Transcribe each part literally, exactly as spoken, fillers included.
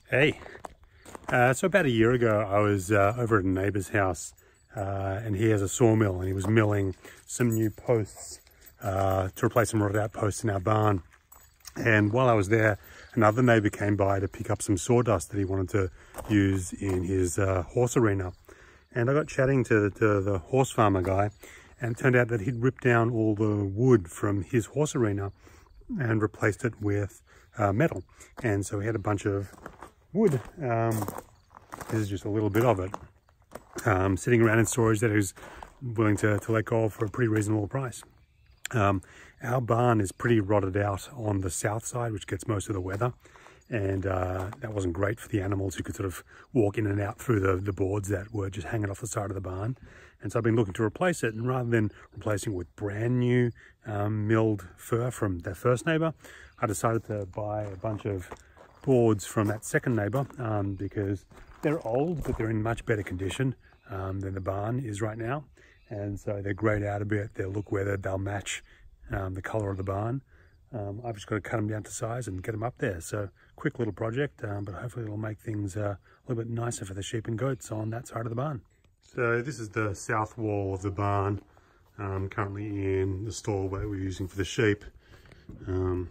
Hey, uh, so about a year ago I was uh, over at a neighbour's house uh, and he has a sawmill and he was milling some new posts uh, to replace some rotted out posts in our barn. And while I was there, another neighbour came by to pick up some sawdust that he wanted to use in his uh, horse arena. And I got chatting to, to the horse farmer guy, and it turned out that he'd ripped down all the wood from his horse arena and replaced it with uh, metal. And so he had a bunch of wood, um, this is just a little bit of it, um, sitting around in storage that he was willing to, to let go of for a pretty reasonable price. Um, our barn is pretty rotted out on the south side, which gets most of the weather, and uh, that wasn't great for the animals who could sort of walk in and out through the, the boards that were just hanging off the side of the barn. And so I've been looking to replace it, and rather than replacing it with brand new um, milled fir from their first neighbour, I decided to buy a bunch of boards from that second neighbour um, because they're old, but they're in much better condition um, than the barn is right now. And so they're greyed out a bit, they'll look weathered, they'll match um, the colour of the barn. Um, I've just got to cut them down to size and get them up there. So quick little project, um, but hopefully it'll make things uh, a little bit nicer for the sheep and goats on that side of the barn. So this is the south wall of the barn, um, currently in the stall that we're using for the sheep. Um,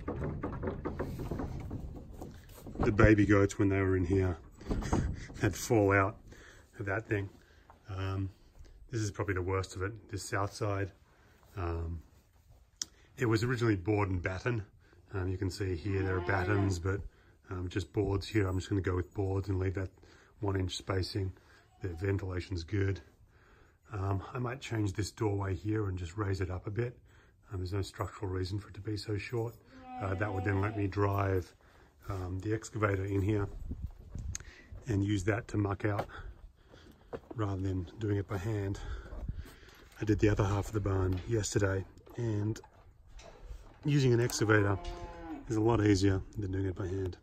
the baby goats, when they were in here, had fall out of that thing. Um, this is probably the worst of it, this south side. Um, it was originally board and batten. Um, you can see here there are battens, but um, just boards here. I'm just going to go with boards and leave that one inch spacing. The ventilation's good. Um, I might change this doorway here and just raise it up a bit. Um, there's no structural reason for it to be so short. Uh, that would then let me drive um, the excavator in here and use that to muck out rather than doing it by hand. I did the other half of the barn yesterday, and using an excavator is a lot easier than doing it by hand.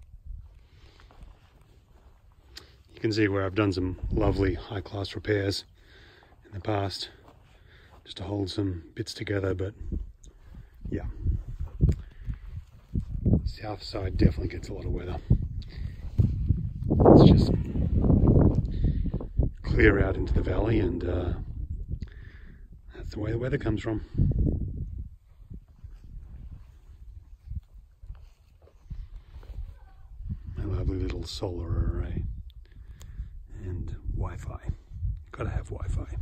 You can see where I've done some lovely high-class repairs in the past just to hold some bits together, but yeah, south side definitely gets a lot of weather. Let's just clear out into the valley, and uh, that's the way the weather comes from. My lovely little solar array and Wi-Fi. Gotta have Wi-Fi.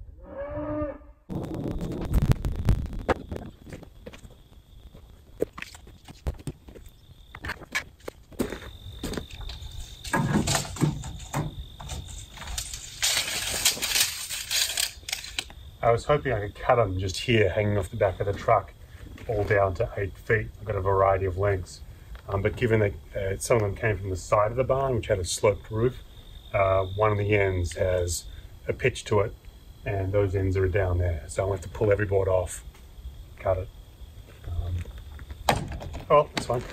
I was hoping I could cut them just here, hanging off the back of the truck, all down to eight feet. I've got a variety of lengths, um, but given that uh, some of them came from the side of the barn, which had a sloped roof, uh, one of the ends has a pitch to it, and those ends are down there. So I'll have to pull every board off, cut it. Um, oh, that's fine.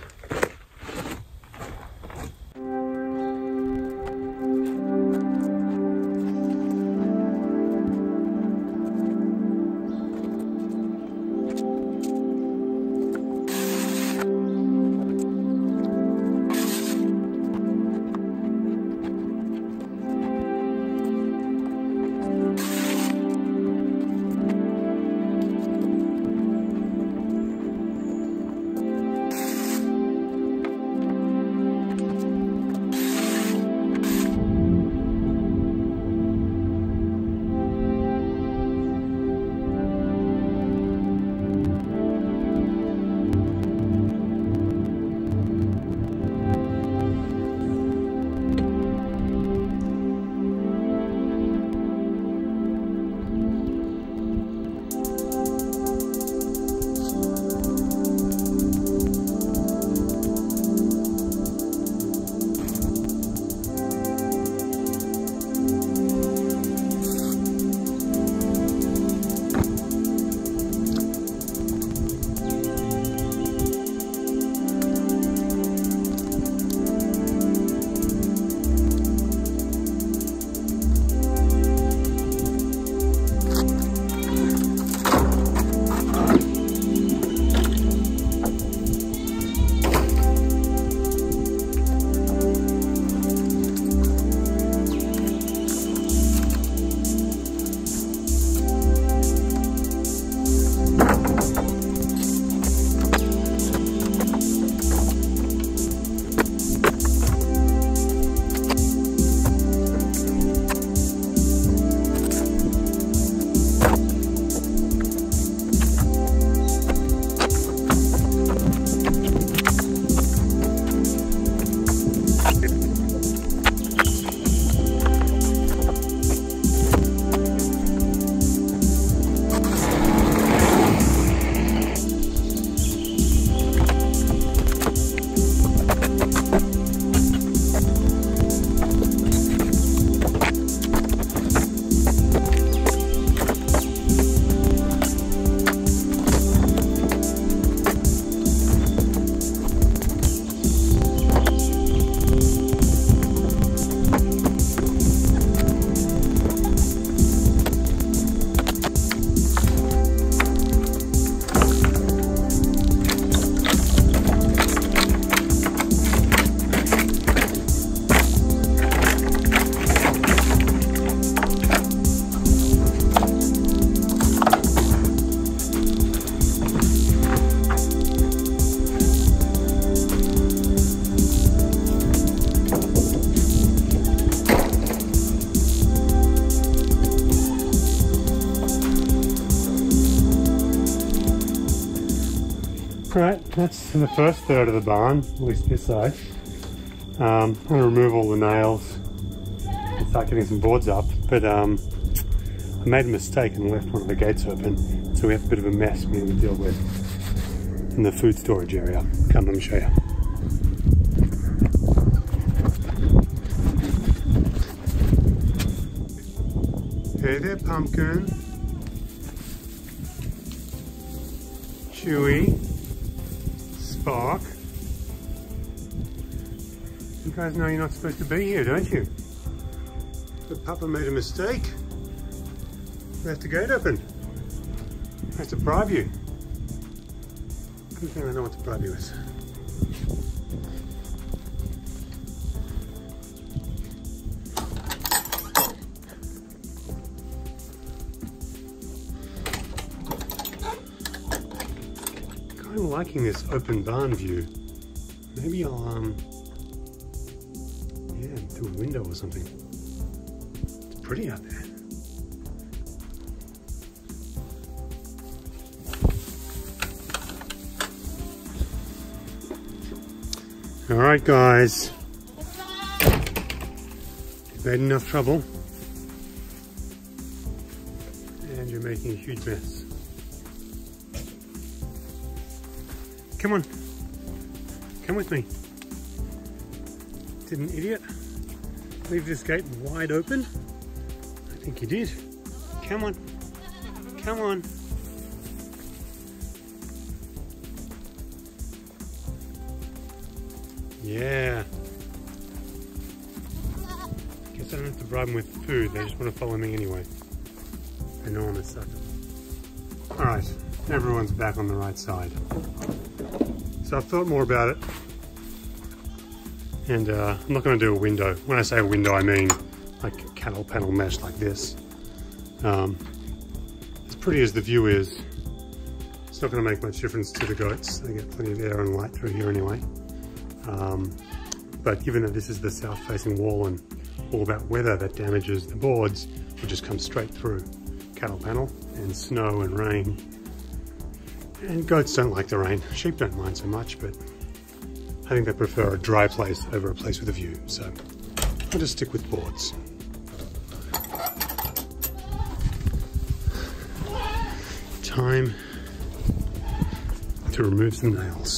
that's the first third of the barn, at least this side. Um, I'm going to remove all the nails and start getting some boards up, but um, I made a mistake and left one of the gates open, so we have a bit of a mess we need to deal with in the food storage area. Come, let me show you. Hey there, Pumpkin. Chewy. Spark. You guys know you're not supposed to be here, don't you? But Papa made a mistake. Left the gate open. I have to bribe you. Good thing I know what to bribe you with. I'm liking this open barn view. Maybe I'll, um, yeah, through a window or something. It's pretty out there. All right, guys. You've made enough trouble. And you're making a huge mess. Come on, come with me. Did an idiot leave this gate wide open? I think he did. Come on, come on. Yeah. Guess I don't have to bribe them with food, they just want to follow me anyway. I know I'm a sucker. All right, everyone's back on the right side. So I've thought more about it, and uh, I'm not going to do a window. When I say a window, I mean like a cattle panel mesh like this. Um, as pretty as the view is, it's not going to make much difference to the goats. They get plenty of air and light through here anyway. Um, but given that this is the south-facing wall and all about weather that damages the boards, will just come straight through cattle panel and snow and rain. And goats don't like the rain. Sheep don't mind so much, but I think they prefer a dry place over a place with a view. So I'll just stick with boards. Time to remove some nails.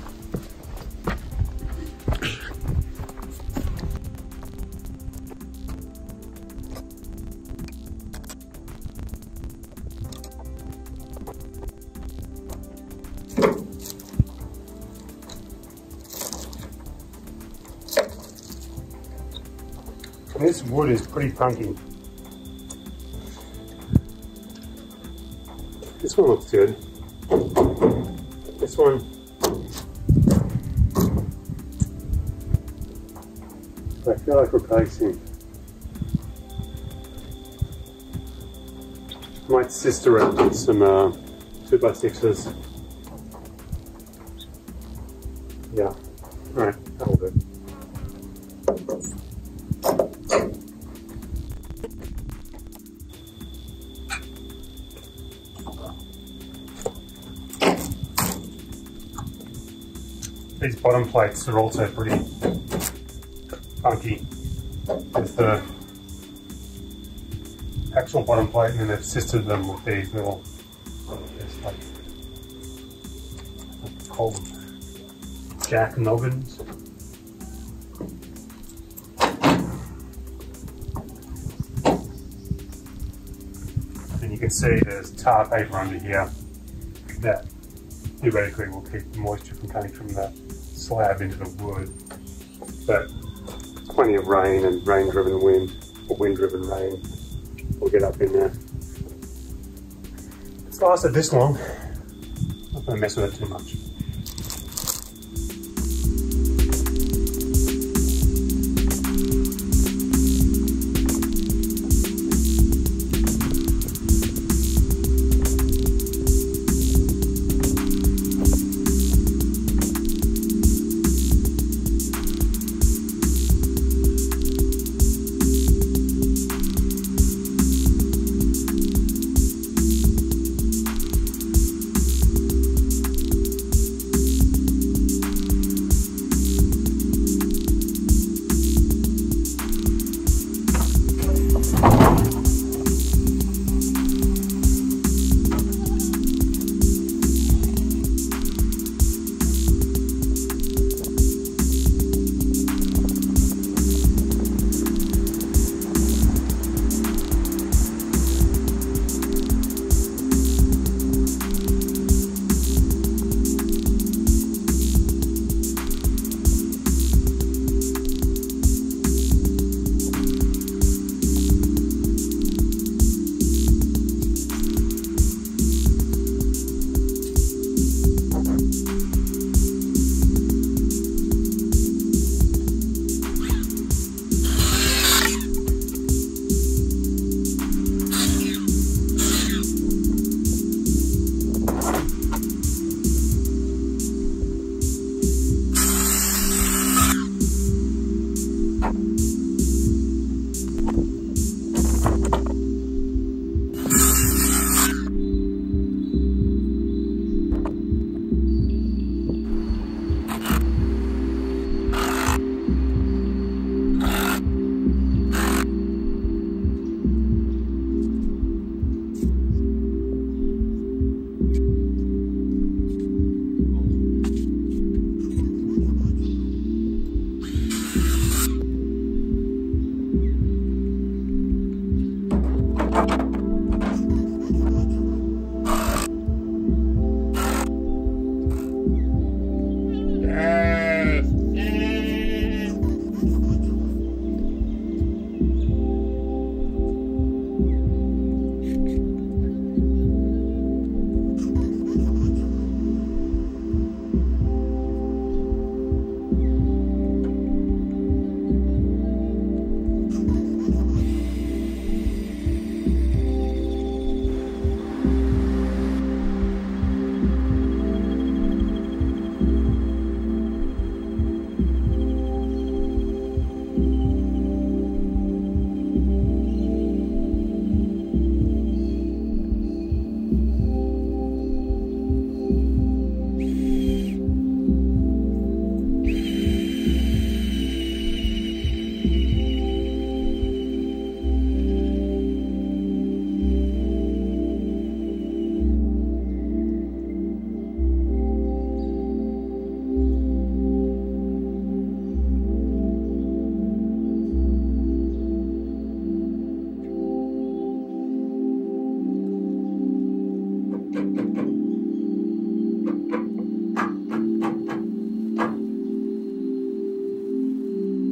This wood is pretty punky. This one looks good. This one, I feel like replacing. Might sister around with some uh, two by sixes. Yeah, all right, that'll do. These bottom plates are also pretty funky. There's the actual bottom plate, and then they've sistered them with these little, it's like, what's it called, jack noggins. And you can see there's tar paper under here that theoretically will keep the moisture from coming from the slab into the wood, but plenty of rain and rain-driven wind, or wind-driven rain, will get up in there. It's lasted this long. I'm not going to mess with it too much.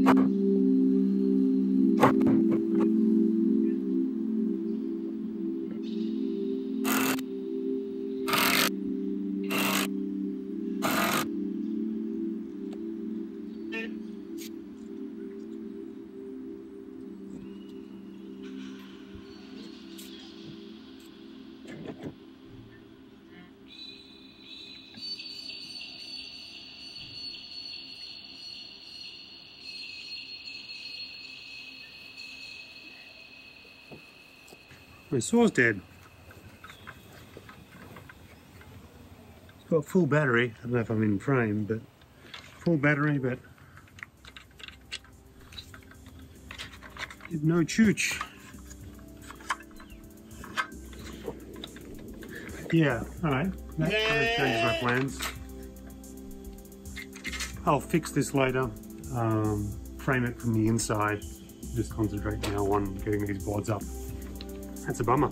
My saw's dead. It's got full battery. I don't know if I'm in frame, but full battery, but no chooch. Yeah, alright. That kind of changes my plans. I'll fix this later. Um, frame it from the inside. Just concentrate now on getting these boards up. That's a bummer.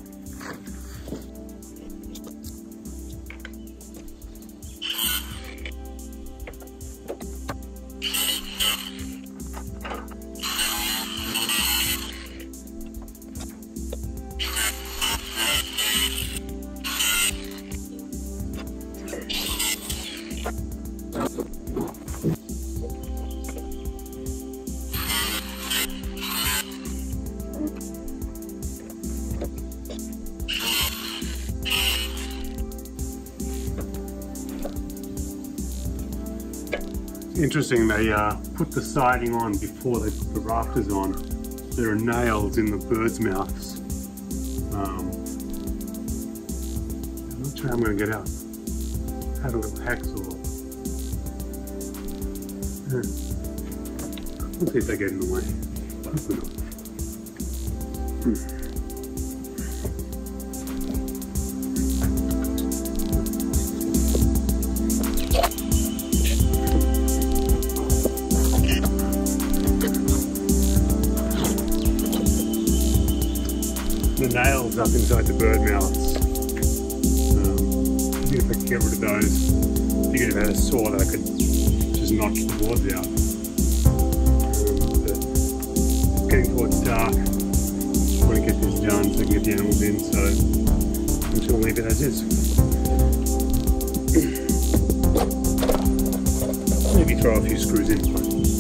Interesting, they uh, put the siding on before they put the rafters on. There are nails in the birds' mouths. Um, I'm not sure how I'm going to get out. Had a little hacksaw. Yeah. We'll see if they get in the way. Hopefully not. Hmm. The nails up inside the bird mouths. Um, I think if I could get rid of those, I think if I had a saw that I could just notch the boards out. Um, but it's getting towards dark. I want to get this done so I can get the animals in, so I'm just going to leave it as is. Maybe throw a few screws in.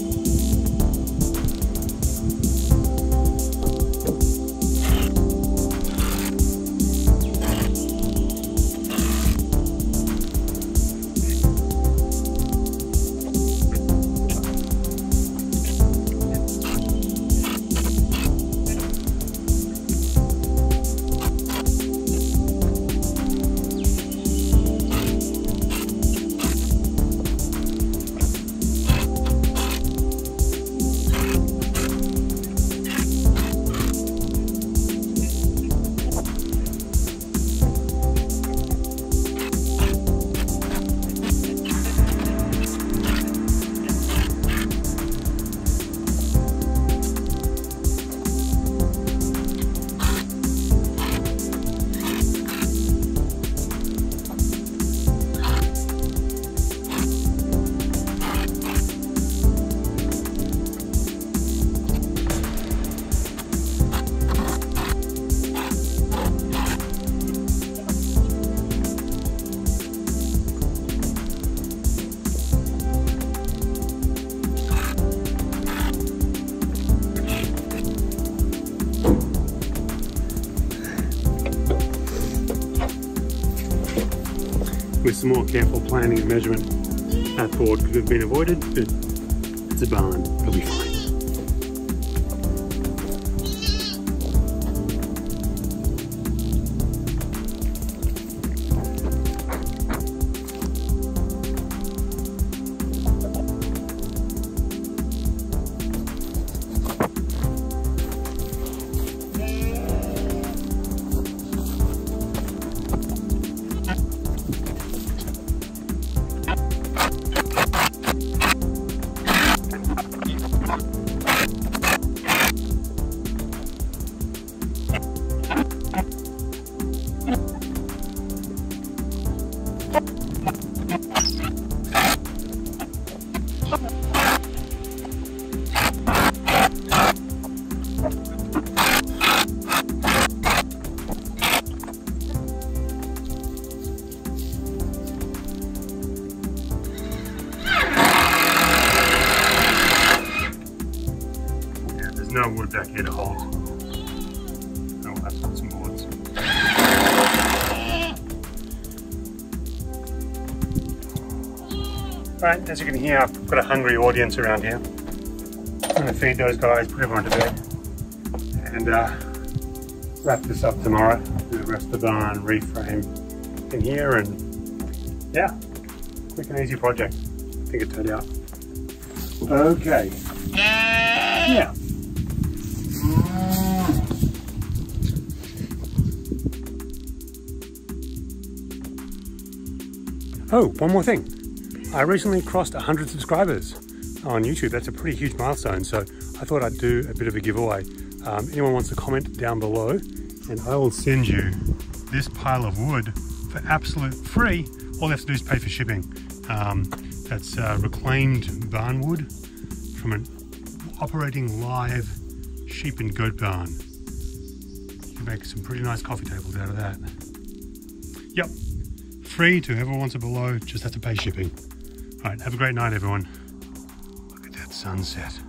With some more careful planning and measurement, that board could have been avoided, but it's a barn, it'll be fine. no wood back here to hold. And we'll have to put some boards. Right, as you can hear, I've got a hungry audience around here. I'm going to feed those guys, put everyone to bed, and uh, wrap this up tomorrow. Do the rest of the barn, reframe in here, and yeah, quick and easy project. I think it turned out. Okay. Yeah. Oh, one more thing. I recently crossed one hundred subscribers on YouTube. That's a pretty huge milestone, so I thought I'd do a bit of a giveaway. Um, anyone wants to comment down below, and I will send you this pile of wood for absolute free. All you have to do is pay for shipping. Um, that's uh, reclaimed barn wood from an operating live sheep and goat barn. You can make some pretty nice coffee tables out of that. Yep, free to whoever wants it below, just have to pay shipping. All right, have a great night, everyone. Look at that sunset.